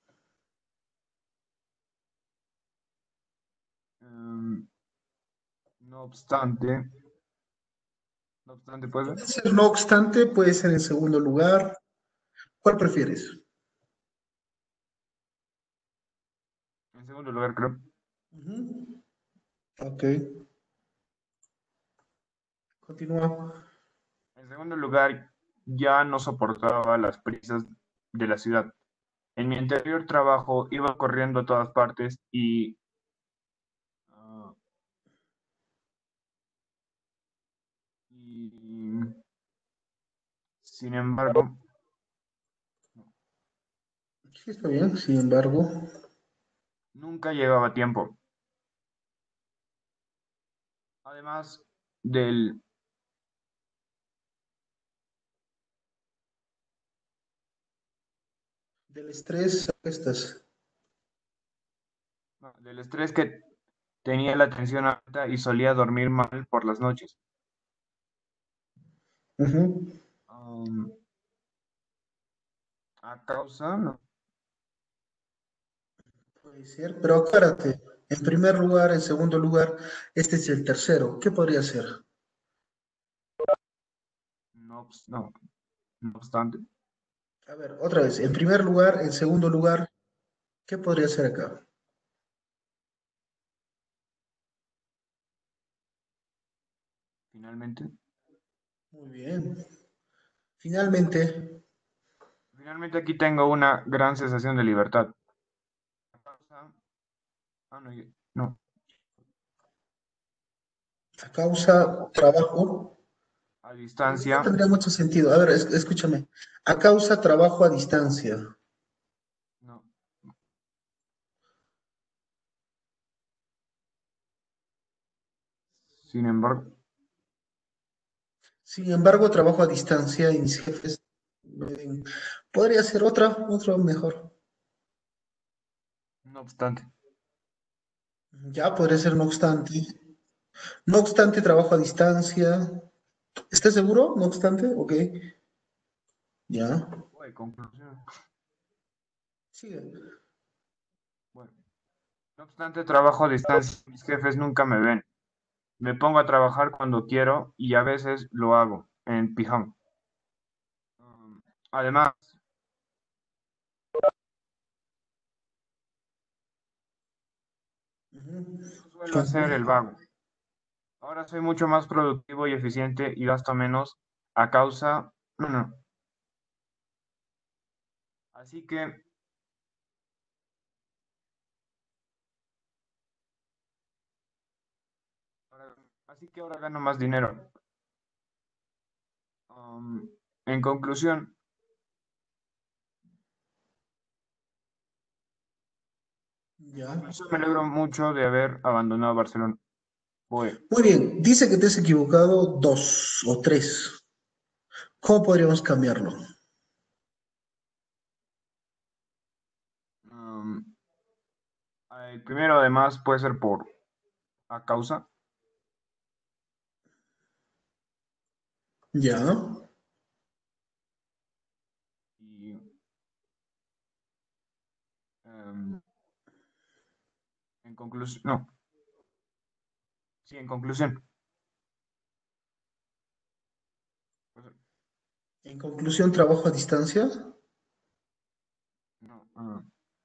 Um, no obstante, no obstante, ¿puede ser? Puede ser, no obstante, puede ser en segundo lugar. ¿Cuál prefieres? En segundo lugar, creo. Ujú. Ok, continúa. En segundo lugar, ya no soportaba las prisas de la ciudad. En mi anterior trabajo iba corriendo a todas partes y, ah, y, sin embargo, Sí, está bien. Sin embargo, nunca llegaba a tiempo. Además del, del estrés, estas. no, del estrés que tenía la tensión alta y solía dormir mal por las noches. Ujú. Um, a causa, no, Puede ser, pero acuérdate, en primer lugar, en segundo lugar, este es el tercero. ¿Qué podría ser? no, obs- no, no obstante, A ver, otra vez, en primer lugar, en segundo lugar, ¿qué podría ser acá? finalmente, Muy bien. Finalmente, finalmente aquí tengo una gran sensación de libertad. A causa, ah, no, y- no, a causa trabajo, a pero no distancia, tendría mucho sentido. A ver, es- escúchame. A causa trabajo a distancia. no, sin embargo, Sin embargo, trabajo a distancia y mis jefes me ven. Podría ser otra, otro mejor. no obstante, Ya podría ser no obstante. No obstante, trabajo a distancia. ¿Estás seguro? No obstante, ok. Ya. uy, conclusión. Sigue. Bueno, no obstante, trabajo a distancia, mis jefes nunca me ven. Me pongo a trabajar cuando quiero y a veces lo hago en pijama. Um, además, Ujú. suelo hacer el Continúa. vago. Ahora soy mucho más productivo y eficiente y gasto menos a causa... No, no. Así que, ahora- así que ahora gano más dinero. Um, en conclusión, en Ya. conclusión, me alegro mucho de haber abandonado Barcelona. Voy. Muy bien, dice que te has equivocado dos o tres. ¿Cómo podríamos cambiarlo? Um, el primero, además, puede ser por a causa. Ya. Y em, en conclusión, no, sí, en conclusión. Pues, En conclusión, trabajo a distancia. no, ah,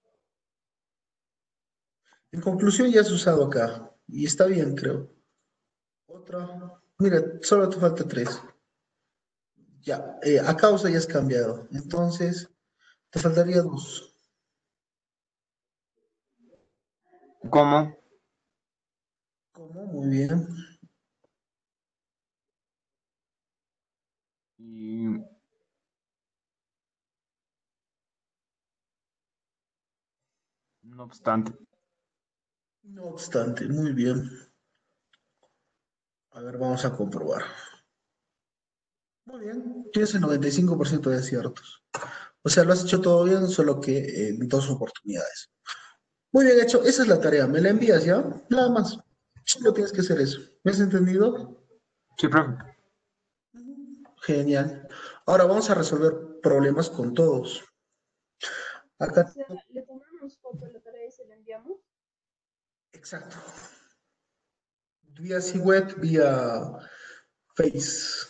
En conclusión, ya has usado acá. Y está bien, creo. Otra. Mira, solo te falta tres. Ya. Eh, a causa ya has cambiado. Entonces, te faltaría dos. ¿cómo? ¿Cómo? Muy bien. Y no obstante. No obstante, muy bien. A ver, vamos a comprobar. Muy bien. Tienes el noventa y cinco por ciento de aciertos. O sea, lo has hecho todo bien, solo que eh, en dos oportunidades. Muy bien hecho. Esa es la tarea. ¿Me la envías ya? Nada más. Solo tienes que hacer eso. ¿Me has entendido? Sí, profe. Genial. Ahora vamos a resolver problemas con todos. O Acá, sea, le tomamos foto a la tarea y se la enviamos. exacto. Vía Cwet, vía Face.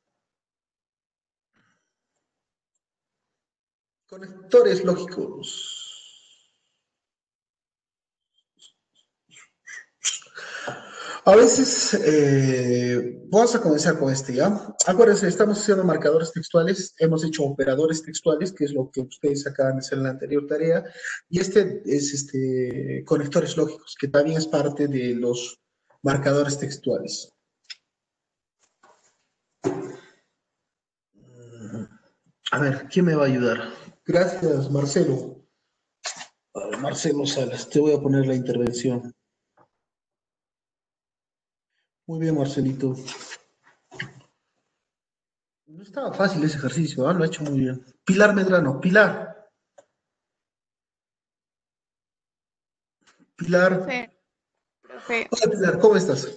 Conectores lógicos. A veces, eh, vamos a comenzar con este, ¿ya? Acuérdense, estamos haciendo marcadores textuales, hemos hecho operadores textuales, que es lo que ustedes acaban de hacer en la anterior tarea, y este es este, conectores lógicos, que también es parte de los marcadores textuales. A ver, ¿quién me va a ayudar? Gracias, Marcelo. A ver, Marcelo Salas, te voy a poner la intervención. Muy bien, Marcelito. No estaba fácil ese ejercicio, ¿ah? Lo ha hecho muy bien. Pilar Medrano, Pilar, Pilar. Profe, profe, Hola, Pilar, ¿cómo estás?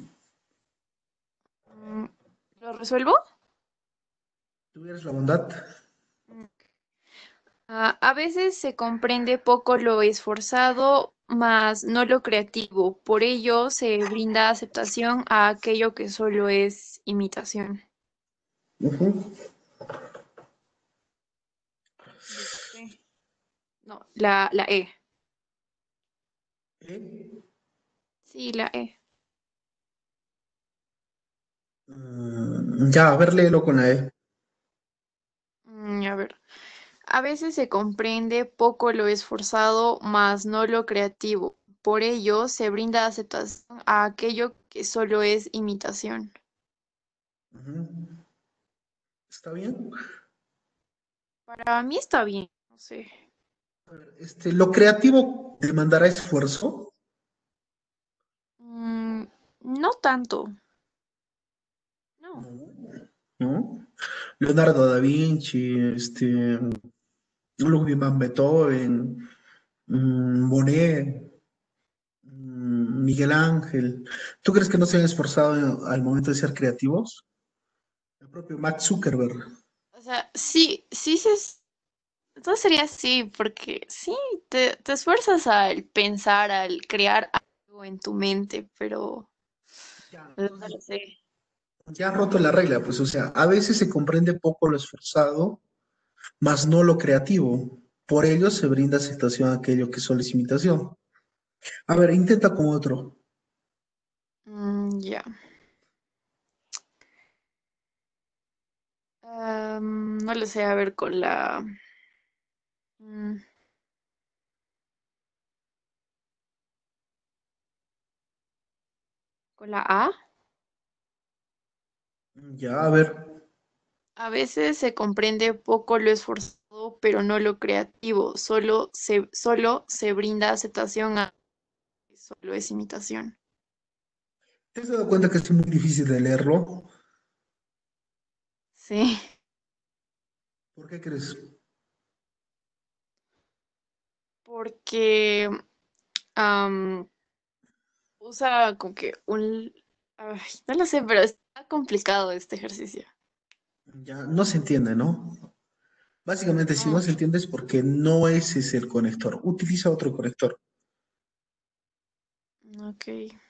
mm, ¿lo resuelvo? ¿Tuvieras la bondad? Mm, ah, a veces se comprende poco lo esforzado, más no lo creativo. Por ello se brinda aceptación a aquello que solo es imitación. Ujú. Listo, profe. No, la, la E. ¿Eh? Sí, la E. Mm, ya, a ver, léelo con la E. Mm, a ver. A veces se comprende poco lo esforzado, más no lo creativo. Por ello, se brinda aceptación a aquello que solo es imitación. Ujú. ¿Está bien? Para mí está bien, no sé. A ver, este, ¿lo creativo demandará esfuerzo? Mm, no tanto, no. No. ¿No? Leonardo da Vinci, este, Ludwig van Beethoven, mm, Monet, mm, Miguel Ángel. ¿Tú crees que no se han esforzado en- al momento de ser creativos? El propio Mark Zuckerberg. O sea, sí, sí se... es- Entonces sería sí, porque sí, te, te esfuerzas al pensar, al crear algo en tu mente, pero Ya, No entonces lo sé. ya has roto la regla, pues, o sea, a veces se comprende poco lo esforzado, más no lo creativo. Por ello se brinda aceptación a aquello que solo es imitación. A ver, intenta con otro. Mm, ya. Am, no lo sé, a ver, con la... mm, con la A. Ya, a ver. A veces se comprende poco lo esforzado, pero no lo creativo. Solo se, solo se brinda aceptación a que solo es imitación. ¿Te has dado cuenta que es muy difícil de leerlo? Sí, ¿Por qué crees? porque am, usa como que un... ay, no lo sé, pero está complicado este ejercicio. Ya no se entiende, ¿no? Básicamente, si no Mm, se entiende es porque no ese es el conector. Utiliza otro conector. ok.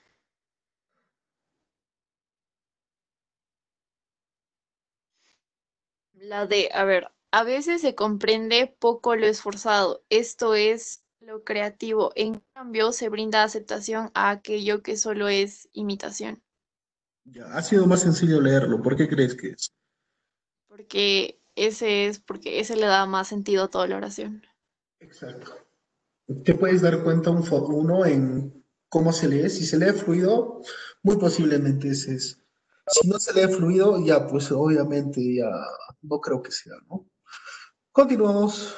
La de, a ver, a veces se comprende poco lo esforzado, esto es lo creativo. En cambio, se brinda aceptación a aquello que solo es imitación, Ya, ha sido más sencillo leerlo. ¿Por qué crees que es? porque ese es, porque ese le da más sentido a toda la oración. Exacto. Te puedes dar cuenta un fo- uno en cómo se lee. Si se lee fluido, muy posiblemente ese es. Si no se lee fluido, ya, pues obviamente ya no creo que sea, ¿no? Continuamos.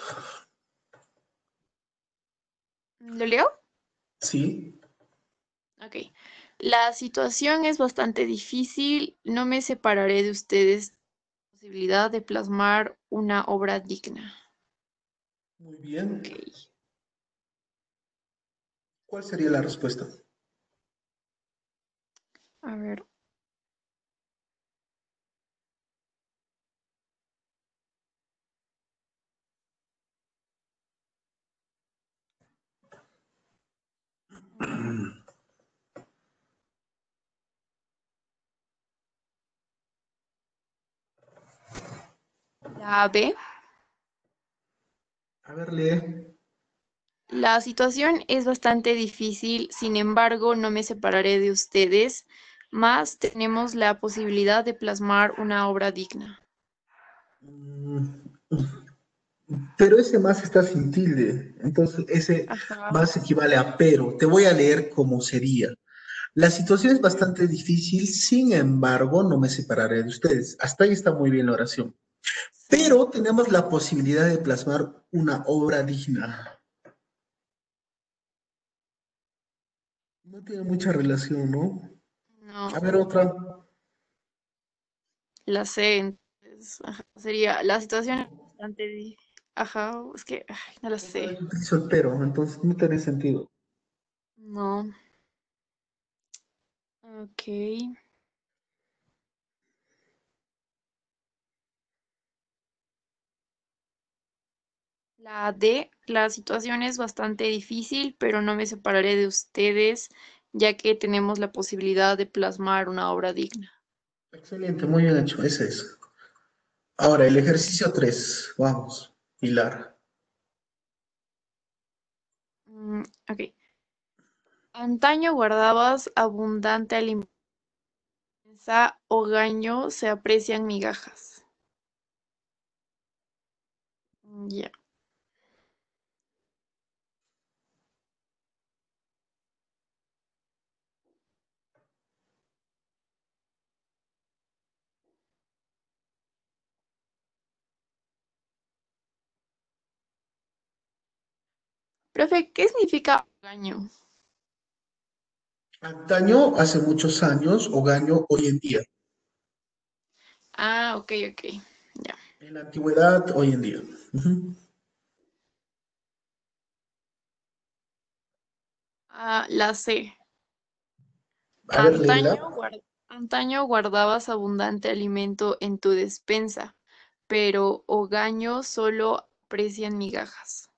¿Lo leo? Sí. Ok. La situación es bastante difícil, no me separaré de ustedes la posibilidad de plasmar una obra digna. Muy Ok. bien. ¿Cuál sería la respuesta? A ver. mm, La B. A ver, lee. La situación es bastante difícil, sin embargo, no me separaré de ustedes, más tenemos la posibilidad de plasmar una obra digna. Mm, Pero ese más está sin tilde. Entonces, ese Ajá. más equivale a pero. Te voy a leer cómo sería. La situación es bastante difícil, sin embargo, no me separaré de ustedes. Hasta ahí está muy bien la oración. Sí. Pero tenemos la posibilidad de plasmar una obra digna. No tiene mucha relación, ¿no? A No, ver, otra. la sé, entonces, ajá, sería, la situación es bastante di- ajá, es que, ay, no la Otra sé. vez utilizo el pero, entonces no tiene sentido. No, ok. La D, la situación es bastante difícil, pero no me separaré de ustedes, ya que tenemos la posibilidad de plasmar una obra digna. Excelente, muy bien hecho. Ese es. Ahora, el ejercicio tres. Vamos, Pilar. Mm, ok. Antaño guardabas abundante alimento, hogaño se aprecian migajas. Mm, ya. Profe, ¿qué significa hogaño? Antaño, hace muchos años, Ogaño, hoy en día. Ah, ok, ok. Ya. En la antigüedad, hoy en día. Ujú. Ah, la C. A ver, Antaño, léela. guar- Antaño guardabas abundante alimento en tu despensa, pero hogaño solo aprecian migajas.